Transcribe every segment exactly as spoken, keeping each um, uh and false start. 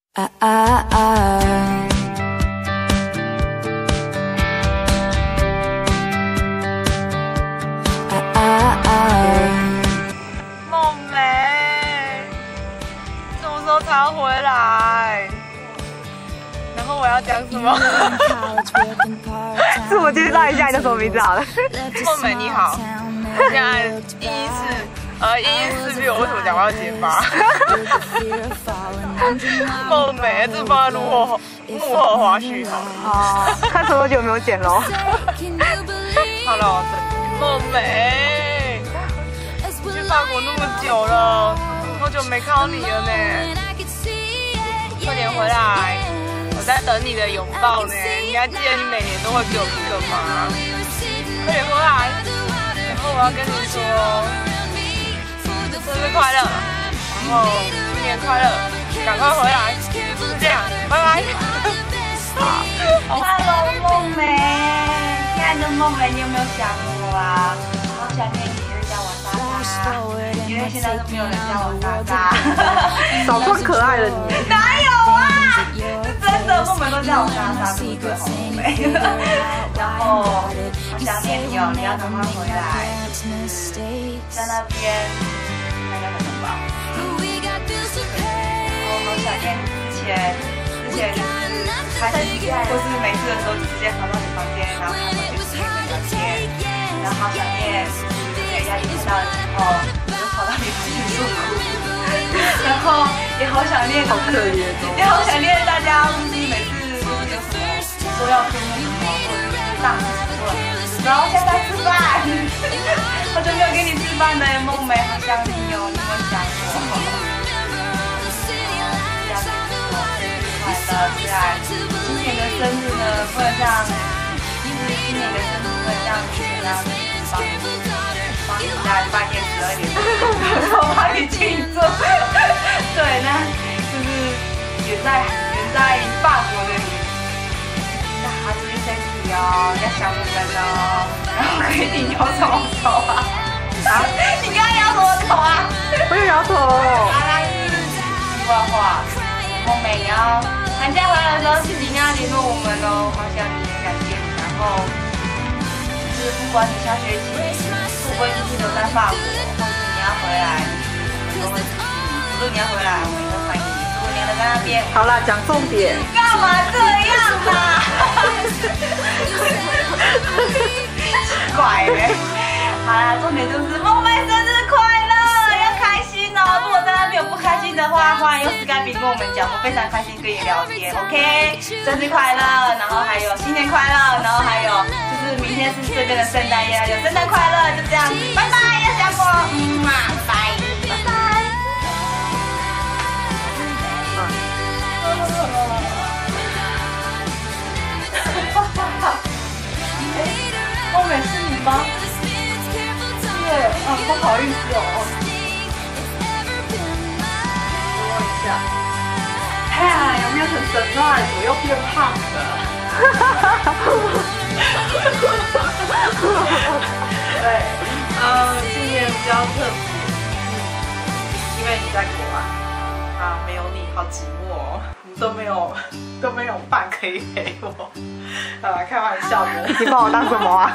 啊啊啊！啊啊啊！ 梦梅，什么时候才要回来？然后我要讲什么？ 自我介绍一下，你叫什么名字好了？ 梦梅你好，现在一一四，呃，一一四 B， 我为什么讲话要结巴？梦梅，这放在幕后幕后花絮好了。 哦，看多久没有剪喽？ 好了，梦梅，去法国那么久了，好久没看到你了呢，快点回来！我在等你的拥抱呢，你还记得你每年都会给我一个吗？快点回来！然后我要跟你说，生日快乐，然后新年快乐，赶快回来，就这样，拜拜。 Hello， 梦梅，亲爱的梦梅，你有没有想我啊？好想念你，就叫我莎莎，因为现在都没有人叫我莎莎。 少装可爱了你。 哪有啊？真的，梦梅都叫我莎莎，对不对？梦梅。然后好想念你哦，你要赶快回来。在那边应该很吧？我好想念之前，之前就是开始或是没事的时候，就直接跑到你房间，然后开门就跟你聊天。然后好想念，就是给压力太大的时候，我就跑到你房间诉苦。然后也好想念， 好可怜哦。 也好想念大家，就是每次就是有什么说要做什么，或者是大事情做，然后下来吃饭。好久没有跟你吃饭了，梦梅，好想你哦，你有没有想我？快乐，虽然今年的生日呢，不能像，就是今年的生日不能像以前那样，帮帮你在半夜十二点然后帮你庆祝。对，那就是远在远在法国的你，那还是身体哦，要想我们哦。然后可以你摇什么头啊？啊？你刚刚摇什么头啊？ 我有摇头。 阿拉是题外话，梦梅你要。寒假回来的时候，请你要联络我们哦，好想你，感谢你。然后，就是不管你下学期会不会继续留在法国，或者你要回来，我们如果你要回来，我们也会欢迎你。如果你要留在那边， 好啦，讲重点。 干嘛这样啦？奇怪嘞。好啦，重点就是梦梅生日快乐，要开心哦。如果在那边有不开心的话，欢迎用 Skype 跟我们讲，我非常开心跟你聊天。OK， 生日快乐，然后还有新年快乐，然后还有就是明天是这边的圣诞夜，有圣诞快乐，就这样子，拜拜，要想我，嗯嘛，拜拜拜。梦梅是你吗？对，啊，不好意思哦。问一下，哎，有没有很神啊？我又变胖了。对，呃，今年比较特别，因为你在国外，啊，没有你，好寂寞哦，都没有都没有伴可以陪我。啊，开玩笑的。 你把我当什么啊？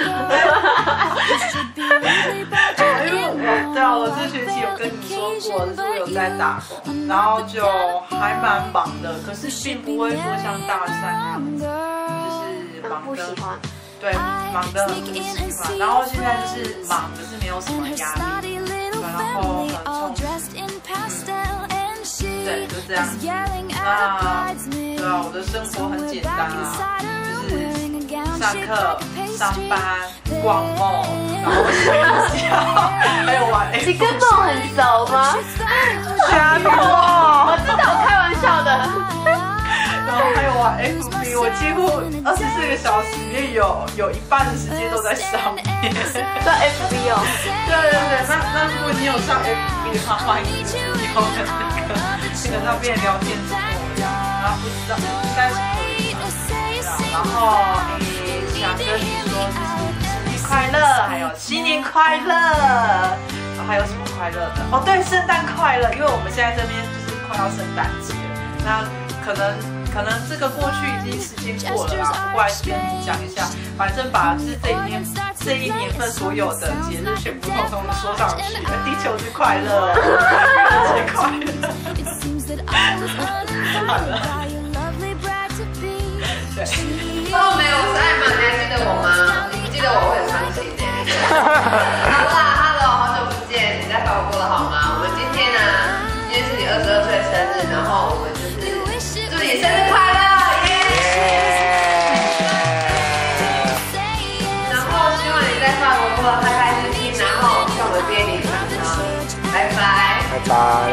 对啊，我这学期有跟你说过，就是我有在打工，然后就还蛮忙的，可是并不会说像大三那样子，就是忙的，对，忙的很不喜欢。然后现在就是忙，可是没有什么压力，然后很充实，嗯，对，就这样子。那对啊，我的生活很简单啊，就是上课、上班、逛梦，然后睡觉，还有玩 F B。 你跟梦很熟吗？ 瞎说， 我知道，我开玩笑的。 然后还有玩 F B， 我几乎二十四个小时里面有有一半的时间都在上面。 在 F B 哦。 对对对，那那如果你有上 F B 的话，欢迎就是以后的那个那个那边聊天室跟我聊，然后不知道应该是可以吧？然后诶，想跟你说就是生日快乐，还有新年快乐，然后还有什么快乐的？哦，对，圣诞快乐，因为我们现在这边就是快要圣诞节了。那那可能可能这个过去已经时间过了啦，不过还是跟你讲一下，反正把是这一年这一年份所有的节日全部通通说上去，地球日快乐，节日快乐。好了，对。 哦，没有，我是艾玛，你还记得我吗？你不记得我会很伤心哎。好啦 ，Hello， 好久不见，你在法国过得好吗？我们今天呢，今天是你二十二岁生日，然后我们就是祝你生日快乐，耶！然后希望你在法国过得开开心心，然后向我们毕业礼常常，拜拜， 拜拜。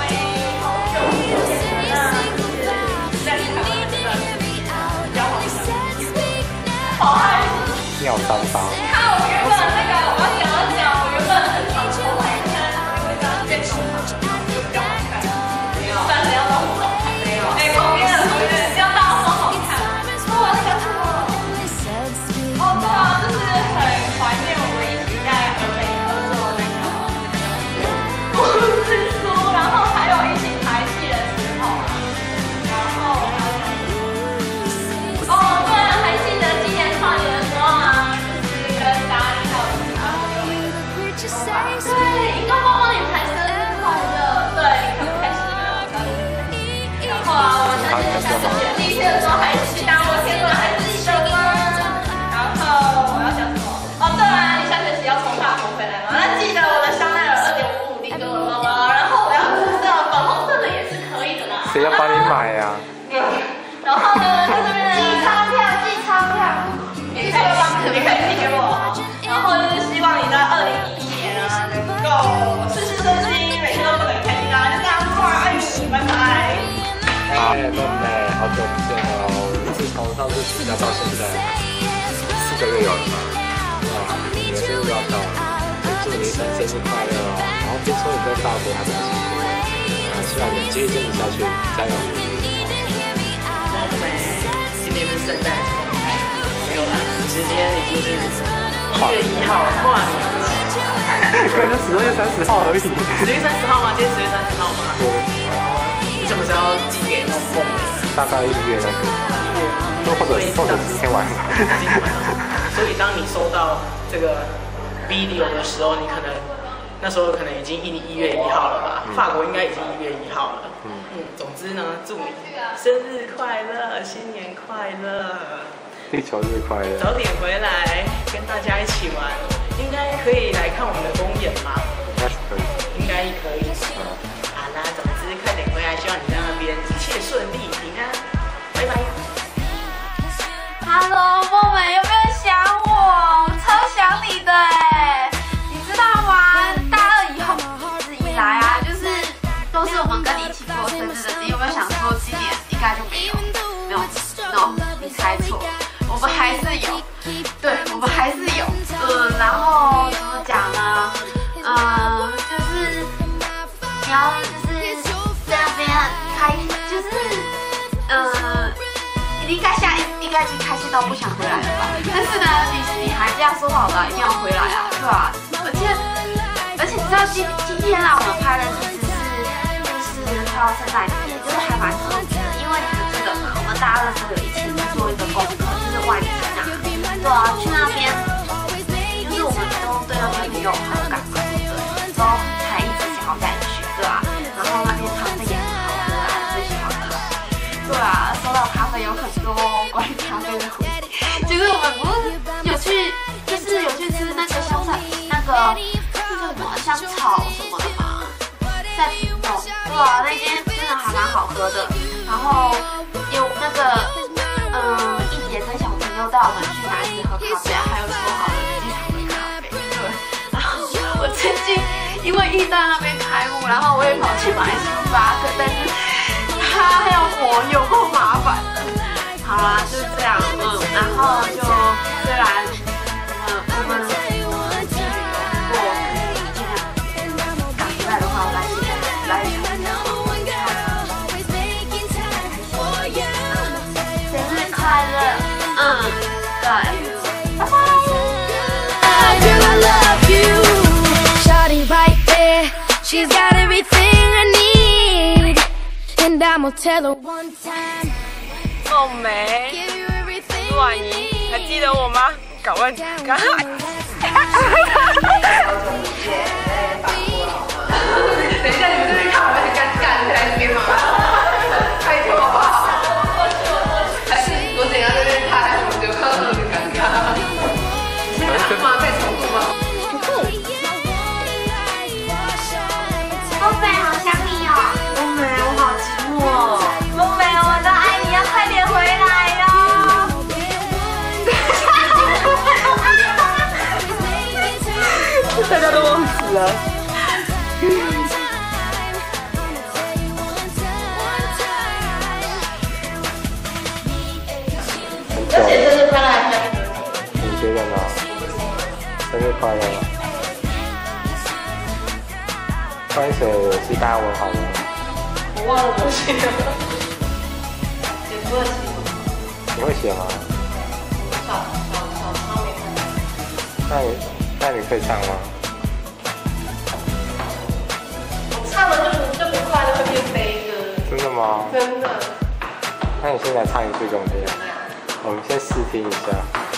尿三八。 你看我原本那个，我要讲要讲，我原本很想说来看，会这样变成就比较好看。没有，但是要到很好看。没有。哎，旁边的同学要到很好看。我想什么？哦，对啊，就是很怀念我们一起在河北合作那个故事书，然后还有一起排戏的时候，然后哦，对了，还记得今年跨年的时候啊。对，荧光棒帮你排生日快乐，对，很开心的。然后啊，我那天下学期第一天的时候还去当我天哪，还是什么？然后我要讲什么？哦，对啊，你下学期要从法国回来吗？那记得我的香奈儿二点五五订给我了吗？然后我要红色、粉红色的也是可以的啦。 谁要帮你买呀？ 然后呢，在这边的寄钞票，寄钞票， 你可以帮，你可以寄给我。然后就是希望你在二零一一年啊，能够事事顺心，每天都过得很开心啊！就这样，爱你，拜拜。 哎，妹妹，好久不见了哦！自从上次暑假到现在，四个月有了嘛？哇，你的生日要到了，祝你一生生日快乐哦！然后听说你在法国还蛮辛苦的，啊，希望你继续坚持下去，加油！ 然后我们今天是圣诞节，没有啦，其实今天已经是一月一号跨年了， 可能十二月三十号而已。 十月三十号吗？今天十月三十号吗？ 对。 你什么时候寄给梦梦？ 大概一月那个，或者或者今天晚上。 今天晚上。所以当你收到这个 video 的时候，你可能那时候可能已经一一月一号了吧？法国应该已经一月一号了。嗯嗯。总之呢，祝你生日快乐，新年快乐。 地球日快乐！ 早点回来跟大家一起玩，应该可以来看我们的公演吗？ 应该是可以。 应该可以。嗯。好啦，总之快点回来，希望你在那边一切顺利平安。拜拜。 Hello， 梦美有没有想我？我超想你的哎！你知道吗？大二以后一直以来啊，就是都是我们跟你一起过生日的。你有没有想说今年应该就没有？没有 ，no， 你猜错。我们还是有，对，我们还是有，嗯，然后怎么讲呢？嗯，就是你要就是在那边开，就是嗯，你应该现在应该已经开心到不想回来了吧？但是呢，你你寒假说好了一定要回来啊，对吧？而且而且你知道今今天啊，我们拍的其实是就是快要圣诞节，就是还蛮特别的，因为你还记得吗？我们大二四个一起做一个功课。外景啊，对啊，去那边，就是我们都对那边很有好感嘛，对不对？都还一直想要再去，对吧？然后那边咖啡也很好喝啊，最喜欢喝。对啊，说到咖啡有很多关于咖啡的回忆。其实我们不是有去，就是有去吃那个香菜，那个那叫什么香草什么的嘛，在屏东，对啊，那间真的还蛮好喝的。然后有那个，嗯，一姐跟小又带我们去哪里喝咖啡啊？还有说好的机场的咖啡，对。然后我曾经因为意大那边开幕，然后我也跑去买星巴克，但是他还要磨，有够麻烦的。好啦，就是这样，嗯，然后就虽然，嗯，我们去旅游，不过尽量赶回来的话，来来一场。生日快乐！嗯，对，拜拜。 Girl, I love you. Shawty right there, she's got everything I need, and I'm gonna tell her one time. 梦梅， Give you everything 陆婉莹，还记得我吗？赶快，赶快！ 等一下，你们这边看我很尴尬，你在那边吗？拜托好不好？还是我等一下在那边拍，我就看到很尴尬。吗？可以重录吗？梦梅，好想你哦！ 梦梅，我好寂寞哦。 梦梅，我的爱你要快点回来哟！ 大家都忘词了。 很久而且生日快乐还是？ 你觉得呢？生日快乐！关于谁是大家问好了？ 我忘了我写的，写土耳其你会写吗？ 小小小超没看到。 那你那你可以唱吗？ 唱了就不就不快乐，会变悲歌。 真的吗？ 真的。 那你现在唱一句给我们听。我们先试听一下。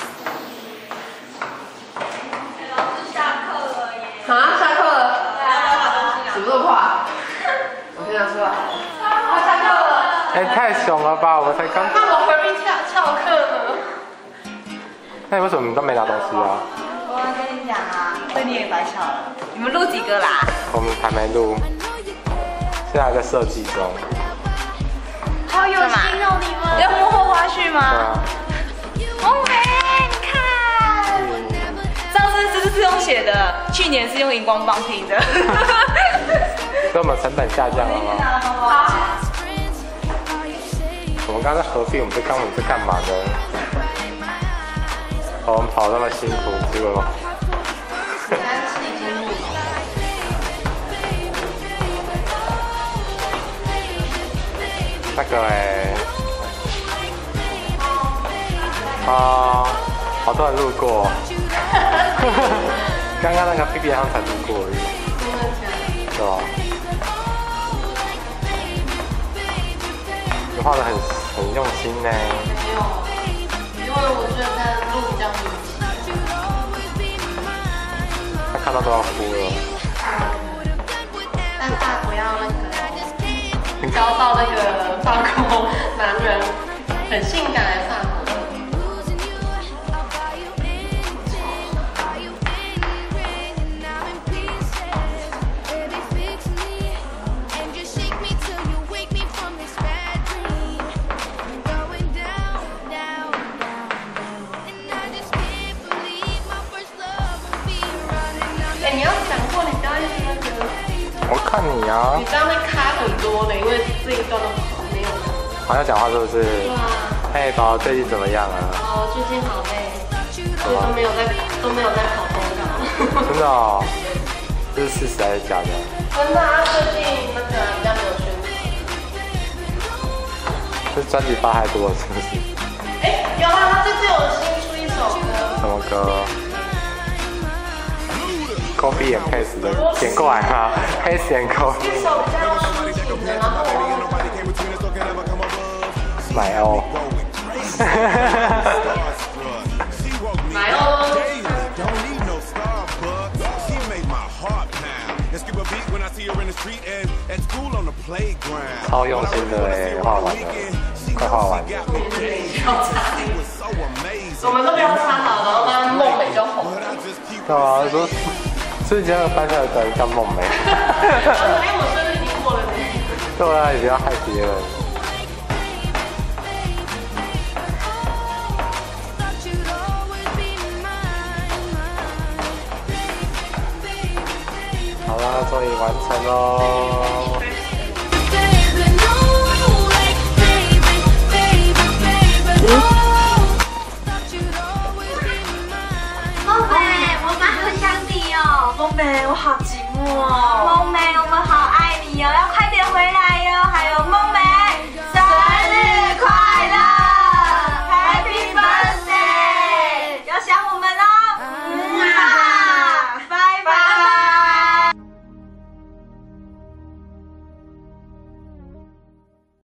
啊，下课了。怎么这么快？我先拿出来。快下课了。 哎、太凶了吧！我才刚。 那我何必翘翘课呢？ 那你为什么都没拿东西啊？ 我要跟你讲啊，这你也白巧了。你们录几个啦？ 我们还没录，现在还在设计中。 好有心哦，你们要幕后花絮对吗？ 啊。 梦梅，你看，上次这是用写的，去年是用荧光棒拼的。 所以我们成本下降了吗？ 好。 我们刚刚在合并，我们在刚我们在干嘛呢？我们跑那么辛苦，结果应该是已经录了。 那个哎、啊，好多人路过。刚刚那个 B B 他们才路过而已，对吧？你画的很很用心呢。 没有，因为我觉得录比较密集。 他看到都要哭了。 但大不要那个交到那个法国男人，很性感的法国。哎，你要讲过，你不要一直那个。 我看你啊你，这样会卡很多的，因为这一段都没有。 好像讲话是不是？ 对啊。 嘿，宝宝最近怎么样啊？ 哦，最近好累，所以都没有在都没有在跑通告。 真的哦，这是事实还是假的？ 真的啊，最近那个比较没有宣传。 这专辑发太多了，是不是？ 哎，有啊，他最近有新出一首歌。 什么歌？Copy and paste 的点过来吗 ？Paste and copy。 一首比较抒情的，然后买哦。 买哦。 超用心的哎，画完了，快画完了。 我们都不要插好，然后让梦美就红了。 对啊，说是今天颁下来的叫梦梅。 哎，我生日已经过了呢。 对啊，也不要害别人。好啦，终于完成喽。